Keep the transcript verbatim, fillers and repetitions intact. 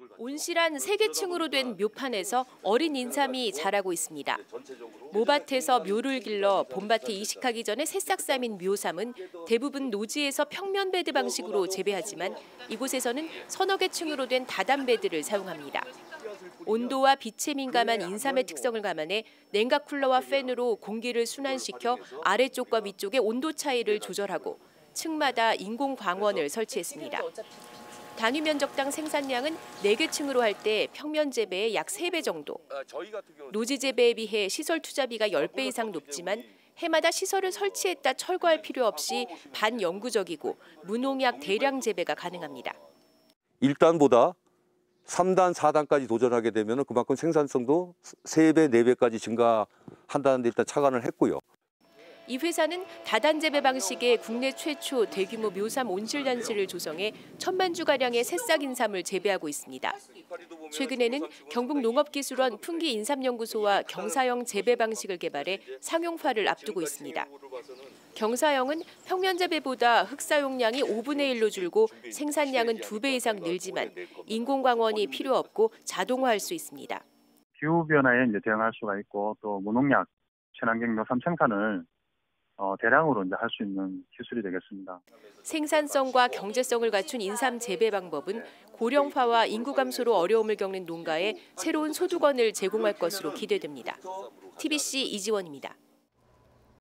온실한 세 개 층으로 된 묘판에서 어린 인삼이 자라고 있습니다. 모밭에서 묘를 길러 봄밭에 이식하기 전에 새싹 삶인 묘삼은 대부분 노지에서 평면 베드 방식으로 재배하지만 이곳에서는 서너 개 층으로 된 다단 베드를 사용합니다. 온도와 빛에 민감한 인삼의 특성을 감안해 냉각 쿨러와 팬으로 공기를 순환시켜 아래쪽과 위쪽의 온도 차이를 조절하고 층마다 인공 광원을 설치했습니다. 단위 면적당 생산량은 네 개 층으로 할 때 평면 재배의 약 세 배 정도. 노지 재배에 비해 시설 투자비가 십 배 이상 높지만 해마다 시설을 설치했다 철거할 필요 없이 반영구적이고 무농약 대량 재배가 가능합니다. 일 단보다 삼 단, 사 단까지 도전하게 되면 그만큼 생산성도 세 배, 네 배까지 증가한다는 데 일단 착안을 했고요. 이 회사는 다단 재배 방식의 국내 최초 대규모 묘삼 온실단지를 조성해 천만 주가량의 새싹 인삼을 재배하고 있습니다. 최근에는 경북농업기술원 풍기인삼연구소와 경사형 재배 방식을 개발해 상용화를 앞두고 있습니다. 경사형은 평면 재배보다 흙 사용량이 오분의 일로 줄고 생산량은 두 배 이상 늘지만 인공광원이 필요 없고 자동화할 수 있습니다. 기후변화에 이제 대응할 수가 있고 또 무농약 친환경 묘삼 생산을 어, 대량으로 이제 할 수 있는 기술이 되겠습니다. 생산성과 경제성을 갖춘 인삼 재배 방법은 고령화와 인구 감소로 어려움을 겪는 농가에 새로운 소득원을 제공할 것으로 기대됩니다. 티비씨 이지원입니다.